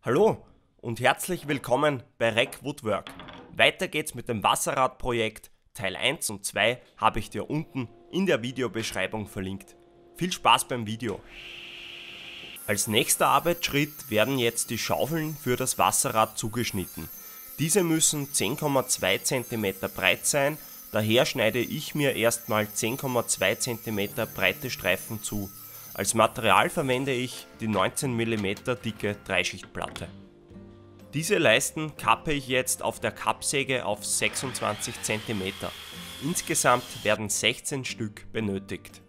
Hallo und herzlich willkommen bei REC Woodwork. Weiter geht's mit dem Wasserradprojekt. Teil 1 und 2 habe ich dir unten in der Videobeschreibung verlinkt. Viel Spaß beim Video! Als nächster Arbeitsschritt werden jetzt die Schaufeln für das Wasserrad zugeschnitten. Diese müssen 10,2 cm breit sein, daher schneide ich mir erstmal 10,2 cm breite Streifen zu. Als Material verwende ich die 19 mm dicke Dreischichtplatte. Diese Leisten kappe ich jetzt auf der Kappsäge auf 26 cm. Insgesamt werden 16 Stück benötigt.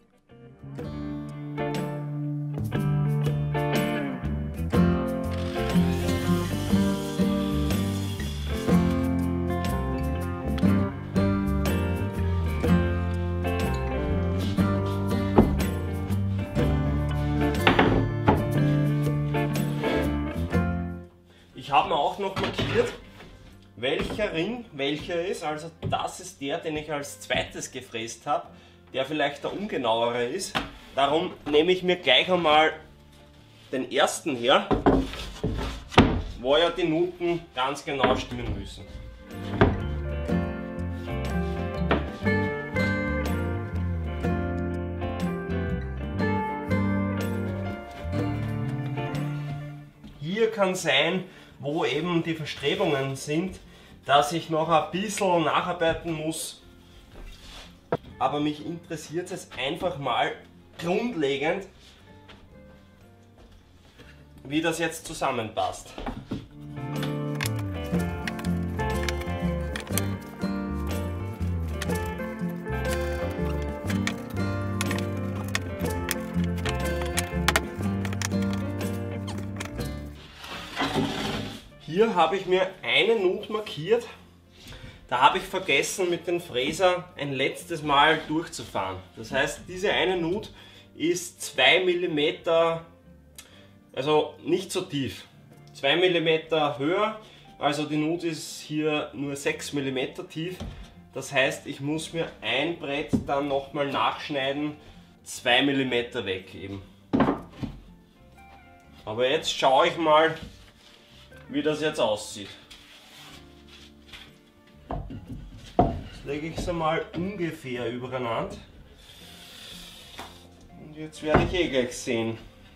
Ich habe mir auch noch markiert, welcher Ring welcher ist. Also das ist der, den ich als zweites gefräst habe, der vielleicht der ungenauere ist. Darum nehme ich mir gleich einmal den ersten her, wo ja die Nuten ganz genau stimmen müssen. Hier kann sein, wo eben die Verstrebungen sind, dass ich noch ein bisschen nacharbeiten muss. Aber mich interessiert es einfach mal grundlegend, wie das jetzt zusammenpasst. Hier habe ich mir eine Nut markiert, da habe ich vergessen mit dem Fräser ein letztes Mal durchzufahren. Das heißt, diese eine Nut ist 2 mm, also nicht so tief, 2 mm höher, also die Nut ist hier nur 6 mm tief. Das heißt, ich muss mir ein Brett dann nochmal nachschneiden, 2 mm weg eben. Aber jetzt schaue ich mal, wie das jetzt aussieht. Jetzt lege ich es einmal ungefähr übereinander und jetzt werde ich gleich sehen.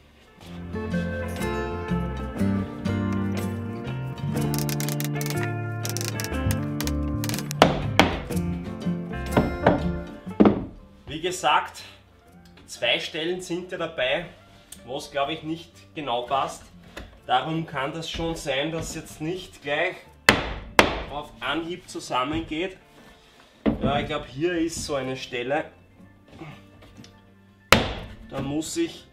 Wie gesagt, zwei Stellen sind ja dabei, wo es glaube ich nicht genau passt. Darum kann das schon sein, dass jetzt nicht gleich auf Anhieb zusammengeht. Ja, ich glaube, hier ist so eine Stelle. Da muss ich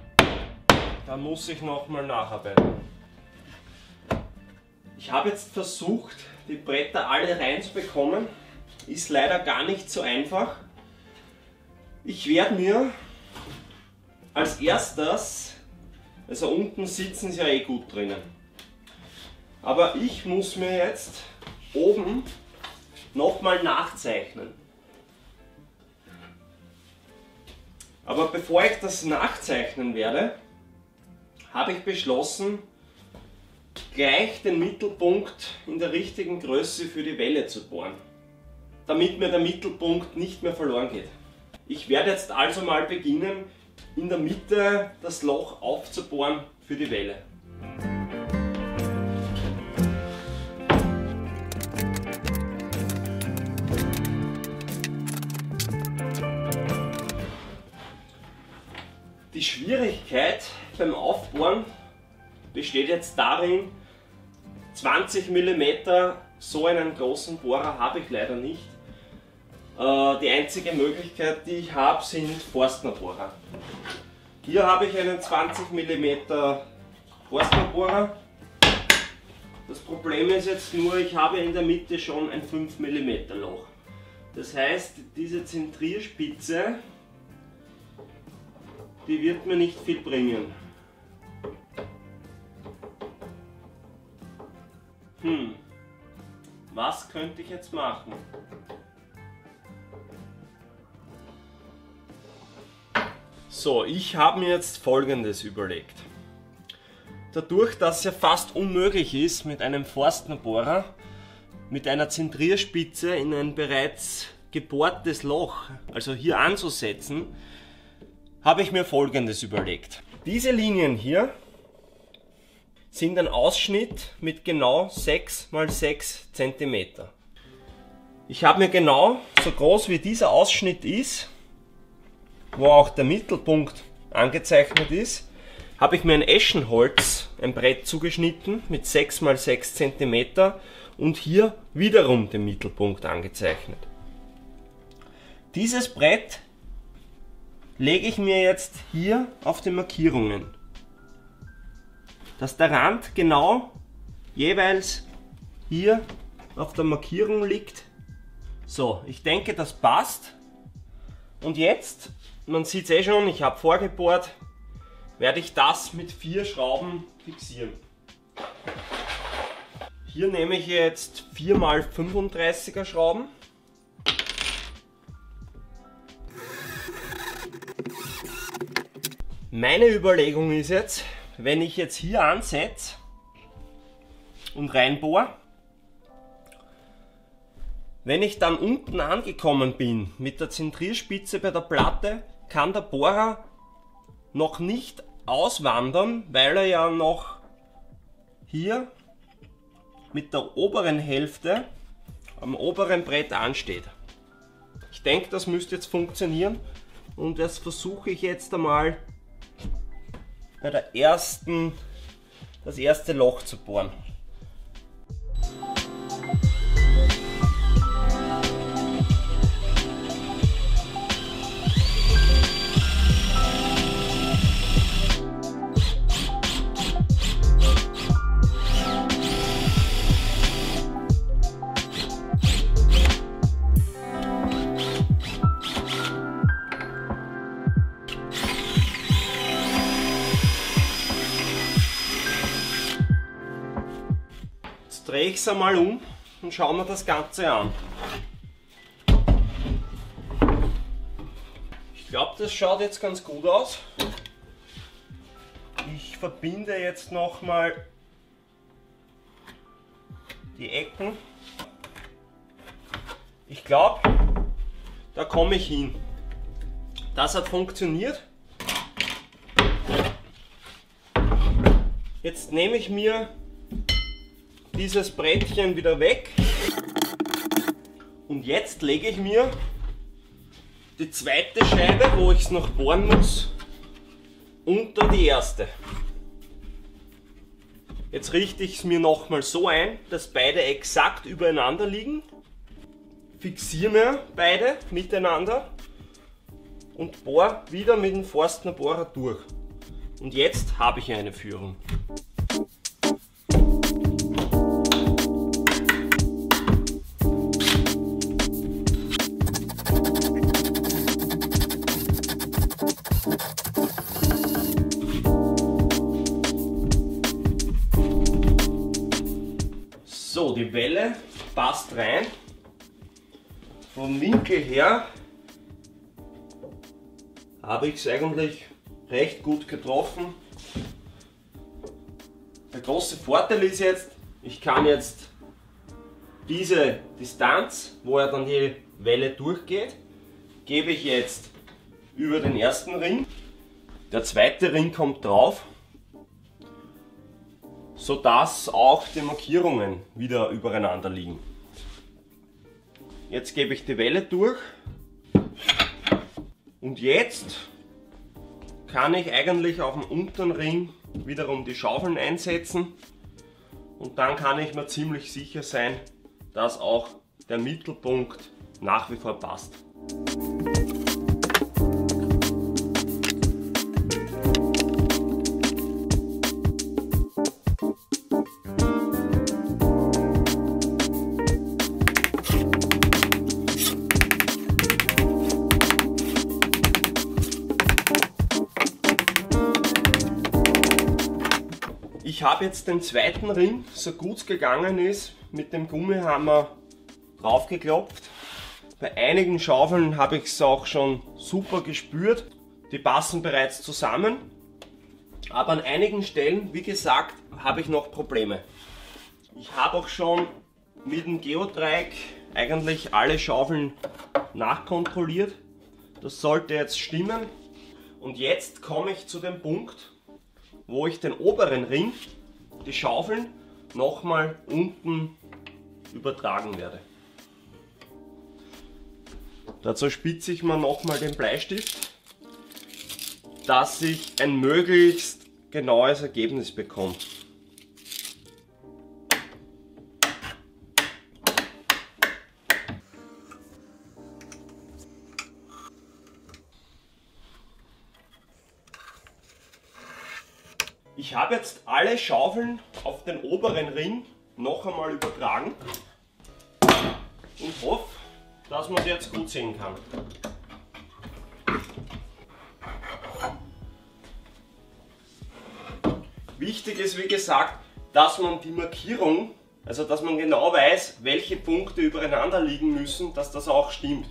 nochmal nacharbeiten. Ich habe jetzt versucht, die Bretter alle reinzubekommen. Ist leider gar nicht so einfach. Ich werde mir als erstes, also unten sitzen sie ja eh gut drinnen. Aber ich muss mir jetzt oben nochmal nachzeichnen. Aber bevor ich das nachzeichnen werde, habe ich beschlossen, gleich den Mittelpunkt in der richtigen Größe für die Welle zu bohren, damit mir der Mittelpunkt nicht mehr verloren geht. Ich werde jetzt also mal beginnen, in der Mitte das Loch aufzubohren für die Welle. Die Schwierigkeit beim Aufbohren besteht jetzt darin, 20 mm, so einen großen Bohrer habe ich leider nicht. Die einzige Möglichkeit, die ich habe, sind Forstnerbohrer. Hier habe ich einen 20 mm Forstnerbohrer. Das Problem ist jetzt nur, ich habe in der Mitte schon ein 5 mm Loch. Das heißt, diese Zentrierspitze, die wird mir nicht viel bringen. Was könnte ich jetzt machen? So, ich habe mir jetzt Folgendes überlegt. Dadurch, dass es ja fast unmöglich ist, mit einem Forstnerbohrer mit einer Zentrierspitze in ein bereits gebohrtes Loch, also hier anzusetzen, habe ich mir Folgendes überlegt. Diese Linien hier sind ein Ausschnitt mit genau 6 x 6 cm. Ich habe mir genau so groß wie dieser Ausschnitt ist, wo auch der Mittelpunkt angezeichnet ist, habe ich mir ein Eschenholz, ein Brett zugeschnitten mit 6 x 6 cm und hier wiederum den Mittelpunkt angezeichnet. Dieses Brett lege ich mir jetzt hier auf die Markierungen, dass der Rand genau jeweils hier auf der Markierung liegt. So, ich denke, das passt. Und jetzt, man sieht es eh schon, ich habe vorgebohrt, werde ich das mit 4 Schrauben fixieren. Hier nehme ich jetzt 4 x 35er Schrauben. Meine Überlegung ist jetzt, wenn ich jetzt hier ansetze und reinbohre, wenn ich dann unten angekommen bin mit der Zentrierspitze bei der Platte, kann der Bohrer noch nicht auswandern, weil er ja noch hier mit der oberen Hälfte am oberen Brett ansteht. Ich denke, das müsste jetzt funktionieren und das versuche ich jetzt einmal bei der das erste Loch zu bohren. Drehe ich es einmal um und schauen wir das Ganze an. Ich glaube, das schaut jetzt ganz gut aus. Ich verbinde jetzt nochmal die Ecken. Ich glaube, da komme ich hin. Das hat funktioniert. Jetzt nehme ich mir dieses Brettchen wieder weg und jetzt lege ich mir die zweite Scheibe, wo ich es noch bohren muss, unter die erste. Jetzt richte ich es mir nochmal so ein, dass beide exakt übereinander liegen, fixiere mir beide miteinander und bohre wieder mit dem Forstnerbohrer durch. Und jetzt habe ich eine Führung. So, die Welle passt rein. Vom Winkel her habe ich es eigentlich recht gut getroffen. Der große Vorteil ist jetzt, ich kann jetzt diese Distanz, wo er dann die Welle durchgeht, gebe ich jetzt über den ersten Ring. Der zweite Ring kommt drauf, sodass auch die Markierungen wieder übereinander liegen. Jetzt gebe ich die Welle durch und jetzt kann ich eigentlich auf dem unteren Ring wiederum die Schaufeln einsetzen und dann kann ich mir ziemlich sicher sein, dass auch der Mittelpunkt nach wie vor passt. Ich habe jetzt den zweiten Ring, so gut es gegangen ist, mit dem Gummihammer draufgeklopft. Bei einigen Schaufeln habe ich es auch schon super gespürt. Die passen bereits zusammen. Aber an einigen Stellen, wie gesagt, habe ich noch Probleme. Ich habe auch schon mit dem Geodreieck eigentlich alle Schaufeln nachkontrolliert. Das sollte jetzt stimmen. Und jetzt komme ich zu dem Punkt, wo ich den oberen Ring, die Schaufeln, nochmal unten übertragen werde. Dazu spitze ich mir nochmal den Bleistift, dass ich ein möglichst genaues Ergebnis bekomme. Ich habe jetzt alle Schaufeln auf den oberen Ring noch einmal übertragen und hoffe, dass man es jetzt gut sehen kann. Wichtig ist, wie gesagt, dass man die Markierung, also dass man genau weiß, welche Punkte übereinander liegen müssen, dass das auch stimmt.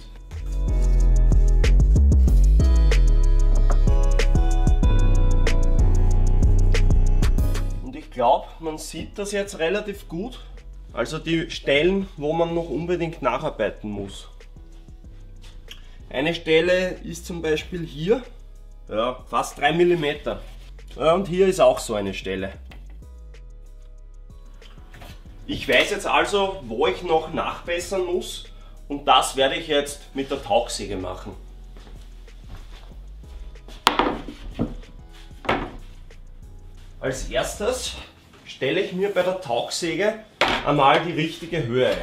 Ich glaube, man sieht das jetzt relativ gut. Also die Stellen, wo man noch unbedingt nacharbeiten muss. Eine Stelle ist zum Beispiel hier, ja, fast 3 mm. Ja, und hier ist auch so eine Stelle. Ich weiß jetzt also, wo ich noch nachbessern muss, und das werde ich jetzt mit der Tauchsäge machen. Als erstes stelle ich mir bei der Tauchsäge einmal die richtige Höhe ein.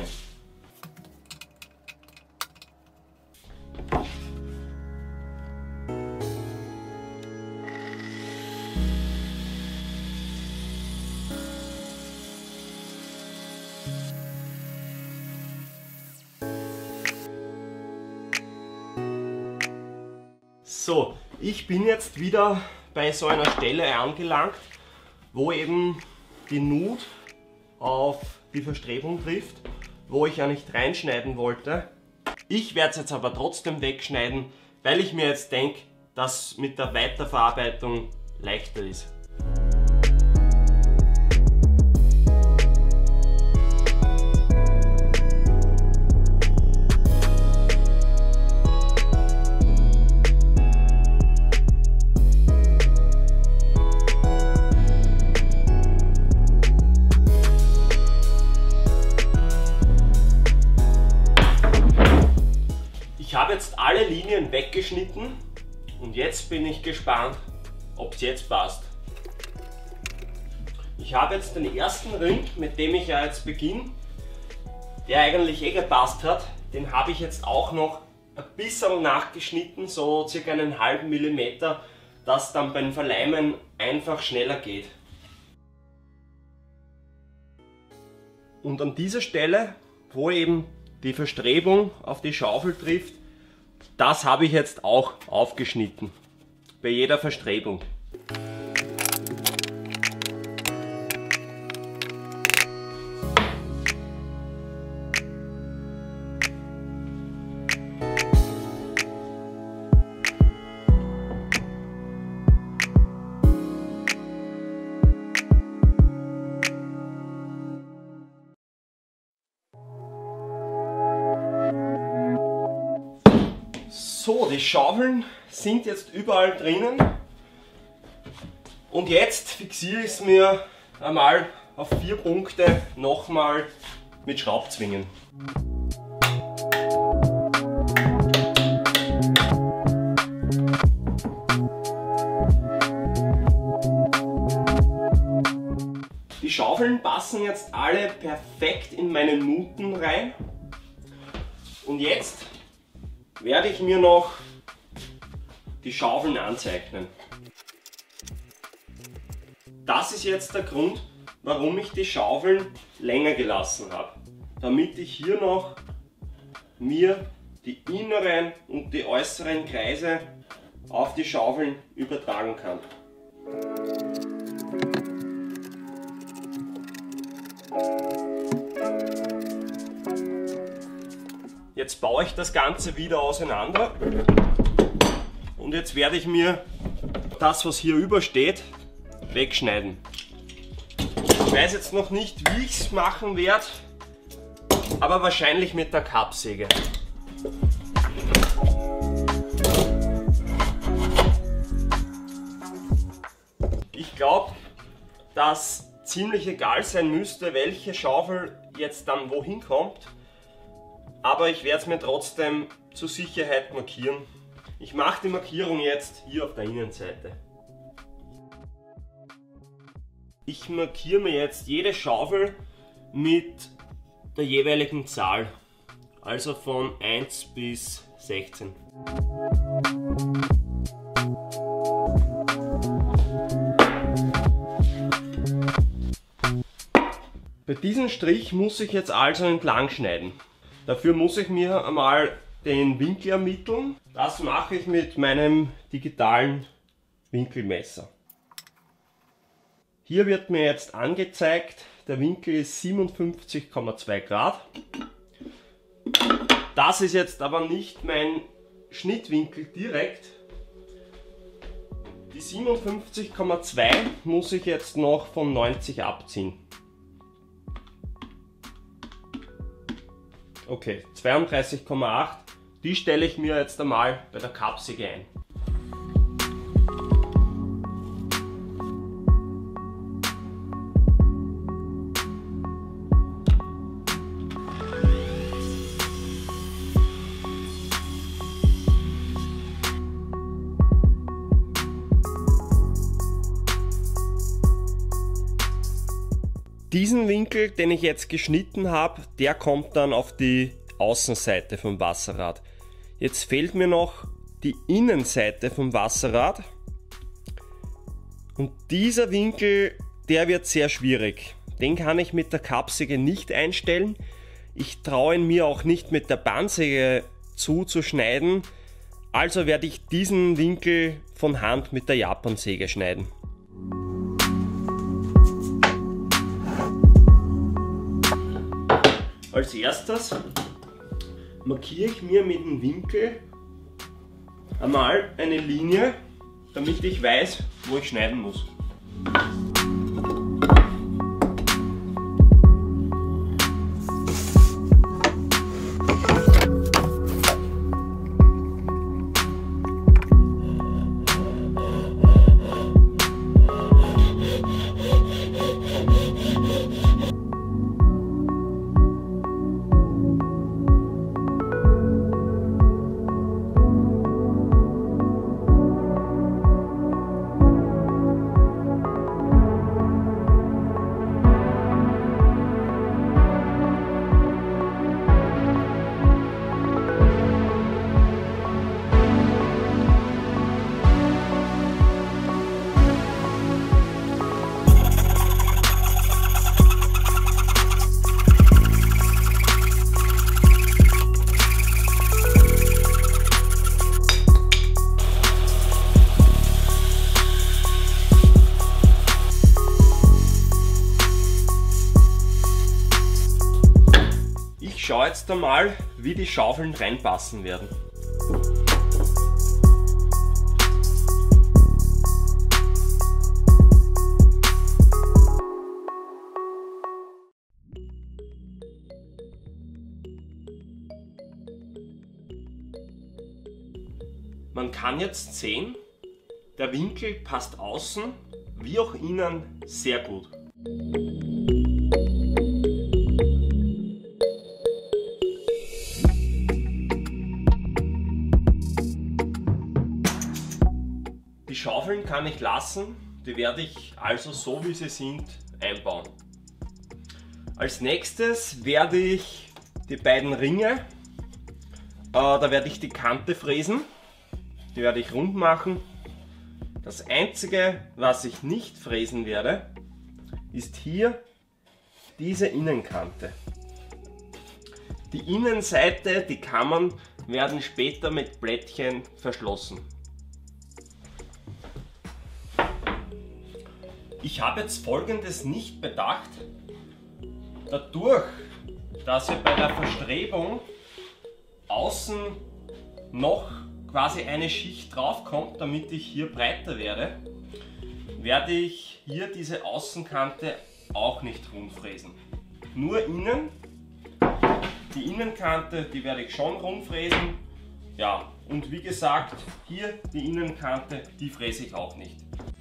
So, ich bin jetzt wieder bei so einer Stelle angelangt, wo eben die Nut auf die Verstrebung trifft, wo ich ja nicht reinschneiden wollte. Ich werde es jetzt aber trotzdem wegschneiden, weil ich mir jetzt denke, dass mit der Weiterverarbeitung leichter ist. Ich habe jetzt alle Linien weggeschnitten und jetzt bin ich gespannt, ob es jetzt passt. Ich habe jetzt den ersten Ring, mit dem ich ja jetzt beginne, der eigentlich eh gepasst hat, den habe ich jetzt auch noch ein bisschen nachgeschnitten, so circa einen halben Millimeter, dass dann beim Verleimen einfach schneller geht. Und an dieser Stelle, wo eben die Verstrebung auf die Schaufel trifft, das habe ich jetzt auch aufgeschnitten, bei jeder Verstrebung. So, die Schaufeln sind jetzt überall drinnen und jetzt fixiere ich es mir einmal auf 4 Punkte nochmal mit Schraubzwingen. Die Schaufeln passen jetzt alle perfekt in meine Nuten rein und jetzt werde ich mir noch die Schaufeln anzeichnen. Das ist jetzt der Grund, warum ich die Schaufeln länger gelassen habe. Damit ich hier noch mir die inneren und die äußeren Kreise auf die Schaufeln übertragen kann. Jetzt baue ich das Ganze wieder auseinander und jetzt werde ich mir das, was hier übersteht, wegschneiden. Ich weiß jetzt noch nicht, wie ich es machen werde, aber wahrscheinlich mit der Kappsäge. Ich glaube, dass ziemlich egal sein müsste, welche Schaufel jetzt dann wohin kommt, aber ich werde es mir trotzdem zur Sicherheit markieren. Ich mache die Markierung jetzt hier auf der Innenseite. Ich markiere mir jetzt jede Schaufel mit der jeweiligen Zahl, also von 1 bis 16. Bei diesem Strich muss ich jetzt also entlang schneiden. Dafür muss ich mir einmal den Winkel ermitteln. Das mache ich mit meinem digitalen Winkelmesser. Hier wird mir jetzt angezeigt, der Winkel ist 57,2 Grad. Das ist jetzt aber nicht mein Schnittwinkel direkt. Die 57,2 muss ich jetzt noch von 90 abziehen. Okay, 32,8. Die stelle ich mir jetzt einmal bei der Kappsäge ein. Diesen Winkel, den ich jetzt geschnitten habe, der kommt dann auf die Außenseite vom Wasserrad. Jetzt fehlt mir noch die Innenseite vom Wasserrad. Und dieser Winkel, der wird sehr schwierig. Den kann ich mit der Kappsäge nicht einstellen. Ich traue ihn mir auch nicht mit der Bandsäge zuzuschneiden. Also werde ich diesen Winkel von Hand mit der Japansäge schneiden. Als erstes markiere ich mir mit dem Winkel einmal eine Linie, damit ich weiß, wo ich schneiden muss. Ich schaue jetzt einmal, wie die Schaufeln reinpassen werden. Man kann jetzt sehen, der Winkel passt außen wie auch innen sehr gut. Die Schaufeln kann ich lassen, die werde ich also so wie sie sind einbauen. Als nächstes werde ich die beiden Ringe, da werde ich die Kante fräsen, die werde ich rund machen. Das einzige, was ich nicht fräsen werde, ist hier diese Innenkante. Die Innenseite, die Kammern werden später mit Plättchen verschlossen. Ich habe jetzt Folgendes nicht bedacht. Dadurch, dass ja bei der Verstrebung außen noch quasi eine Schicht drauf kommt, damit ich hier breiter werde werde ich hier diese Außenkante auch nicht rund fräsen. Nur innen. Die Innenkante, die werde ich schon rund fräsen. Ja, und wie gesagt, hier die Innenkante, die fräse ich auch nicht.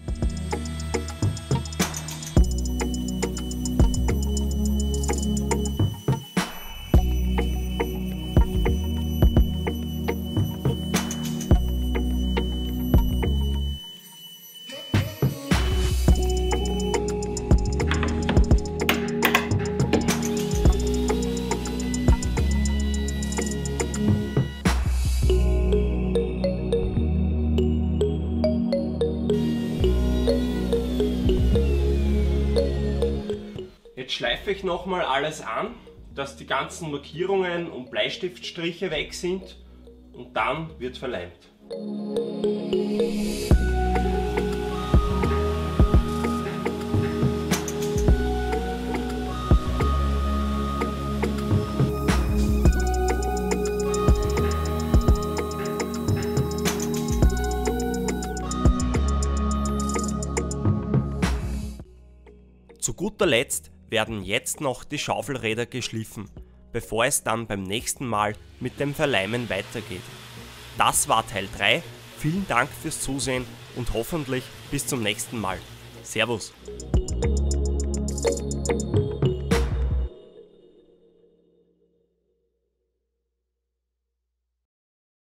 Jetzt schleife ich nochmal alles an, dass die ganzen Markierungen und Bleistiftstriche weg sind und dann wird verleimt. Zu guter Letzt werden jetzt noch die Schaufelräder geschliffen, bevor es dann beim nächsten Mal mit dem Verleimen weitergeht. Das war Teil 3, vielen Dank fürs Zusehen und hoffentlich bis zum nächsten Mal. Servus!